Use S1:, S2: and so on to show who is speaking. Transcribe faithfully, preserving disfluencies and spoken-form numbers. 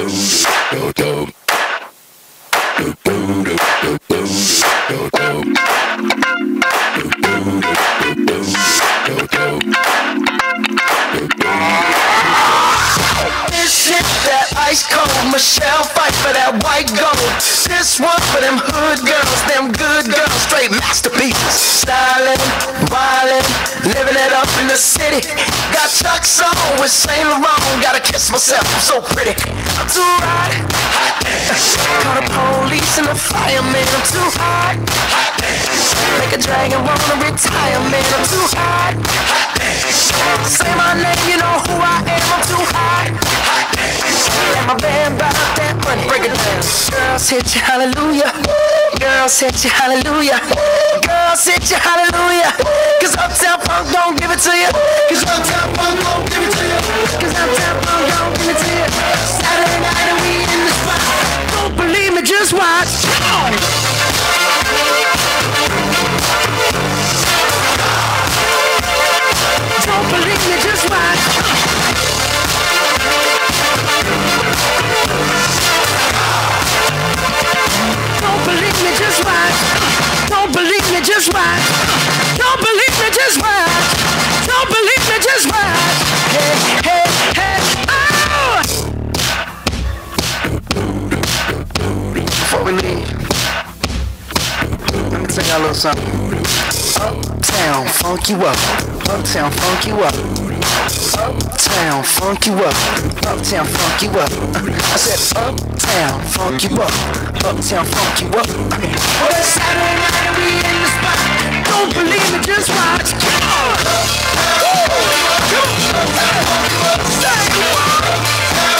S1: Michelle fight for that white gold. This one for them hood girls, them good girls, straight masterpieces. Stylin', wildin', living it up in the city. Got Chuck's on with Saint Laurent. Gotta kiss myself, I'm so pretty. I'm too hot. Call the police and the fireman. I'm too hot. Make a dragon wanna retire, man. I'm too hot. Say my name, you know who I am. I'm too hot. Let my band bout that money, break it down. Girls hit you, hallelujah. Girls hit you, hallelujah. Girls hit you, hallelujah. Cause Uptown Funk don't give it to you. Cause Uptown Funk don't give it to you. Cause Uptown Funk don't give it to you. Saturday night and we in the spot. Don't believe me, just watch. Don't believe me, just watch. Don't believe me, just watch. Don't believe me, just watch. Don't believe me, just watch. Don't believe me, just watch. Hey, hey, hey, oh! Before we leave, let me tell y'all a little something. Uptown, funk you up. Uptown, funk you up. Uptown, funk you up. Uptown, funk you up. I said uptown, funk you up. Uptown, funk you up. Well, it's Saturday night and we in the spot. Don't believe me, just watch. Come on. Come on.